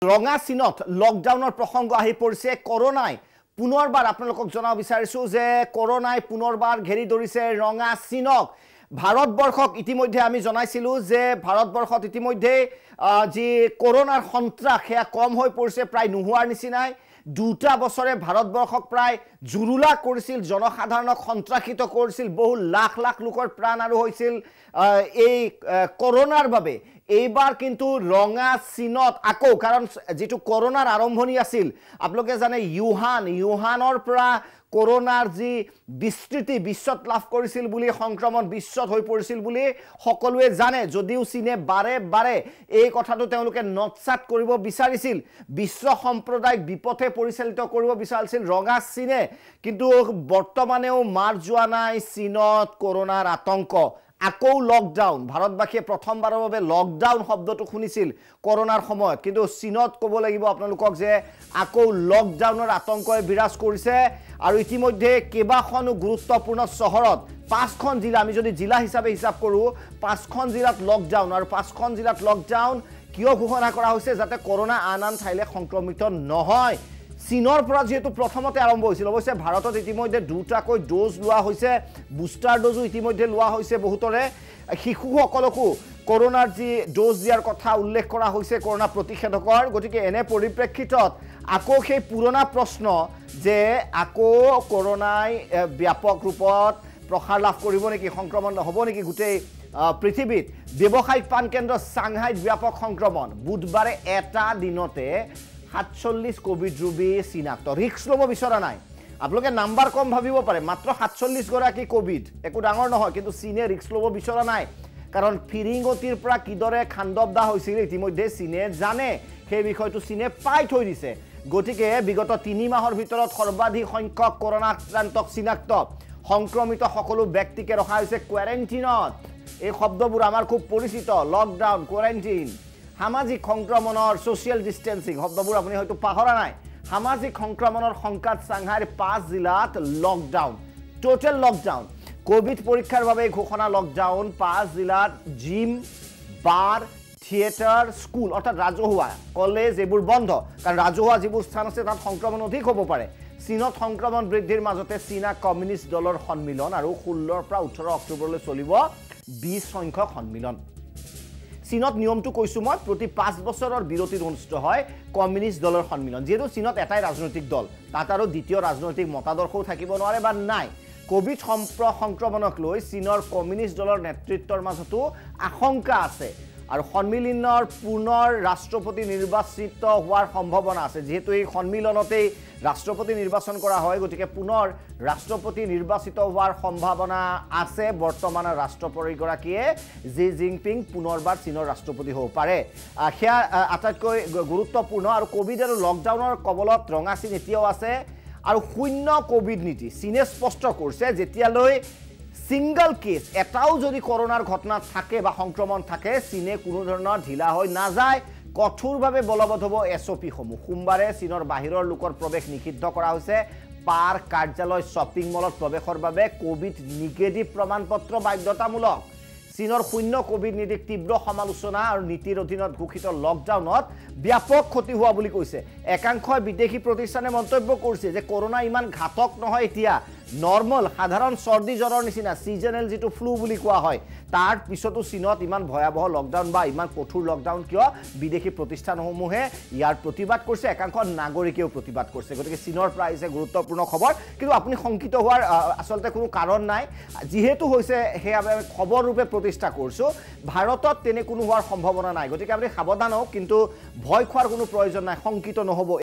ৰঙা চীনত লকডাউনৰ প্ৰসংগ আহি পৰিছে কৰোনাই পুনৰবাৰ আপোনালোকক জনাব বিচাৰিছো যে কৰোনাই পুনৰবাৰ ঘেৰি ধৰিছে ৰঙা চীনক ভাৰতবৰ্ষক ইতিমধ্যে আমি জনাইছিলো যে ভাৰতবৰ্ষত ইতিমধ্যে যি কৰোনাৰ সন্ত্ৰাস হেয়া কম হৈ পৰিছে প্ৰায় নোহোৱাৰ নিচিনাই দুটা বছৰে ভাৰতবৰ্ষক প্ৰায় জুৰুলা কৰিছিল জনসাধাৰণক সন্ত্ৰাসিত কৰিছিল বহু লাখ লাখ লোকৰ প্ৰাণ আৰু হৈছিল এই কৰোনাৰ বাবে এইবাৰ কিন্তু ৰঙা চীনত আকৌ কাৰণ যেটো কৰোনাৰ আৰম্ভণি আছিল আপোনালোকে জানে ইউহানৰ পৰা কৰোনাৰ যি বিস্তৃতি বিশ্বত লাভ কৰিছিল বুলি সংক্ৰমণ বিশ্বত হৈ পৰিছিল বুলি সকলোৱে জানে যদিও চীনে বাৰে এই কথাটো তেওঁলোকে নটসাত কৰিব বিচাৰিছিল বিশ্ব সম্প্ৰদায়ক বিপথে পৰিচালিত কৰিব বিচাৰিছিল ৰঙা চীনে কিন্তু বৰ্তমানেও মাৰ যোৱা নাই চীনত কৰোনাৰ আতংক আকৌ লকডাউন ভাৰতবাসীয়ে প্ৰথমবাৰৰ বাবে লকডাউন শব্দটো শুনিছিল কৰোনাৰ সময়ত কিন্তু চীনত ক'ব লাগিব আপোনালোকক যে আকৌ লকডাউনৰ আতংকই বিৰাজ কৰিছে আৰু ইতিমধ্যে কেবাখনো গুৰুত্বপূৰ্ণ চহৰত পাঁচখন জিলা আমি যদি জিলা হিচাপে হিচাপ কৰো পাঁচখন জিলাত লকডাউন আৰু পাঁচখন জিলাত লকডাউন কিয় ঘোষণা কৰা হৈছে যাতে কৰোনা আন ঠাইলে সংক্ৰমিত নহয় চীনৰ পৰা যেহেতু প্ৰথমতে আৰম্ভ হৈছিল অৱশ্যে ভাৰতত ইতিমধ্যে দুটাকৈ ডোজ লোৱা হৈছে বুষ্টাৰ ডোজো ইতিমধ্যে লোৱা হৈছে বহুতৰে শিশুসকলকো কৰোনাৰ যি ডোজ দিয়াৰ কথা উল্লেখ কৰা হৈছে কৰোনা প্ৰতিষেধকৰ গতিকে এনে পৰিপ্ৰেক্ষিতত আকৌ সেই পুৰণা প্ৰশ্ন যে আকৌ কৰোনাই ব্যাপক ৰূপত প্ৰসাৰ লাভ কৰিব নেকি সংক্ৰমণ হ'ব নেকি গোটেই পৃথিৱীত ব্যৱসায়িক পান কেন্দ্ৰ সাংহাইত ব্যাপক সংক্ৰমণ বুধবাৰে এটা দিনতে 47 কোভিড ৰোগী চিনাক্ত ৰিস্ক ল'ব বিচৰা নাই আপোনালোকে নাম্বাৰ কম ভাবিব পাৰে মাত্ৰ 47 গৰাকী কোভিড একো ডাঙৰ নহয় কিন্তু চীনে ৰিস্ক ল'ব বিচৰা নাই কাৰণ ফিৰিংগতিৰ পৰা কিদৰে খাণ্ডবদা হৈছিল ইতিমধ্যে চীনে জানে সেই বিষয়টো চীনে পাই থৈ দিছে গতিকে বিগত 3 মাহৰ ভিতৰত সৰ্বাধিক সংখ্যক কৰোনা আক্ৰান্তক চিনাক্ত সংক্ৰমিত সকলো ব্যক্তিকে ৰখা হৈছে কোৱাৰেণ্টাইনত এই শব্দবোৰ আমাৰ খুব পৰিচিত লকডাউন কোৱাৰেণ্টাইন সামাজিক সংক্ৰমণৰ সোশ্যাল ডিস্টেন্সিং শব্দবোৰ আপুনি হয়তো পাহৰা নাই সামাজিক সংক্ৰমণৰ সংকাত সাংহাইৰ 5 জিলাত লকডাউন টোটাল লকডাউন কোভিড পৰীক্ষাৰ বাবে ঘোষণা লকডাউন 5 জিলাত জিম বাৰ থিয়েটাৰ স্কুল অৰ্থাৎ ৰাজহুৱা কলেজ এবোৰ বন্ধ কাৰণ ৰাজহুৱা যিবোৰ স্থান আছে তাত সংক্ৰমণ অধিক হ'ব পাৰে চীনত সংক্ৰমণ বৃদ্ধিৰ মাজতে চীনা কমিউনিষ্ট দলৰ সন্মিলন আৰু 16 পৰা 18 অক্টোবৰলৈ চলিব 20 সংখ্যক সন্মিলন চীনত নিয়মটো কৈছো মই প্ৰতি 5 বছৰৰ বিৰতিৰ অনুষ্ঠিত হয় কমিউনিষ্ট দলৰ সন্মিলন যেহেতু চীনত এটাই ৰাজনৈতিক দল তাত আৰু দ্বিতীয় ৰাজনৈতিক মতাদৰ্শও থাকিব নোৱাৰে বা নাই কোভিড সংক্ৰমণক লৈ চীনৰ কমিউনিষ্ট দলৰ নেতৃত্বৰ মাজতো আশংকা আছে আৰু সন্মিলনৰ পুনৰ ৰাষ্ট্ৰপতি নিৰ্বাচিত হোৱাৰ সম্ভাৱনা আছে যেহেতু এই সন্মিলনতেই ৰাষ্ট্ৰপতি নিৰ্বাচন কৰা হয় গতিকে পুনৰ ৰাষ্ট্ৰপতি নিৰ্বাচিত হোৱাৰ সম্ভাৱনা আছে বৰ্তমানৰ ৰাষ্ট্ৰপতি গৰাকীয়ে জি জিনপিং পুনৰবাৰ চীনৰ ৰাষ্ট্ৰপতি হ'ব পাৰে হেয়া আটাইতকৈ গুৰুত্বপূৰ্ণ আৰু কোভিড আৰু লকডাউনৰ কবলত ৰঙা চীন এতিয়াও আছে আৰু শূন্য কোভিড নীতি চীনে স্পষ্ট কৰিছে যেতিয়ালৈ সিঙ্গল কেস এটাও যদি কৰোনাৰ ঘটনা থাকে বা সংক্ৰমণ থাকে চীনে কোনো ধৰণৰ ঢিলা হৈ নাযায় কঠোৰভাৱে বলবৎ হ'ব এসঅপি সমূহ সোমবাৰে চীনৰ বাহিৰৰ লোকৰ প্ৰৱেশ নিষিদ্ধ কৰা হৈছে পাৰ কাৰ্যালয় শ্বপিং মলত প্ৰৱেশৰ বাবে কোভিড নিগেটিভ প্ৰমাণপত্ৰ বাধ্যতামূলক চীনৰ শূন্য কোভিড নীতিক তীব্ৰ সমালোচনা আৰু নীতিৰ অধীনত ঘোষিত লকডাউনত ব্যাপক ক্ষতি হোৱা বুলি কৈছে একাংশ বিদেশী প্ৰতিষ্ঠানে মন্তব্য কৰিছে যে কৰোনা ইমান ঘাতক নহয় এতিয়া নৰ্মাল সাধাৰণ সৰ্দি জ্বৰৰ নিচিনা সিজনেল যেটো ফ্লু বুলি কোৱা হয় তাৰ পিছতো চীনত ইমান ভয়াবহ লকডাউন বা ইমান কঠোৰ লকডাউন কিয় বিদেশী প্ৰতিষ্ঠানসমূহে ইয়াৰ প্ৰতিবাদ কৰিছে একাংশ নাগৰিকেও প্ৰতিবাদ কৰিছে গতিকে চীনৰ পৰা আহিছে গুৰুত্বপূৰ্ণ খবৰ কিন্তু আপুনি শংকিত হোৱাৰ আসলতে কোনো কাৰণ নাই যেহেতু হৈছে হেয়া খবৰ ৰূপে প্ৰতিষ্ঠা কৰিছো ভাৰতত তেনে কোনো হোৱাৰ সম্ভাৱনা নাই গতিকে আপুনি সাৱধান হওক কিন্তু ভয় খোৱাৰ কোনো প্ৰয়োজন নাই শংকিত নহব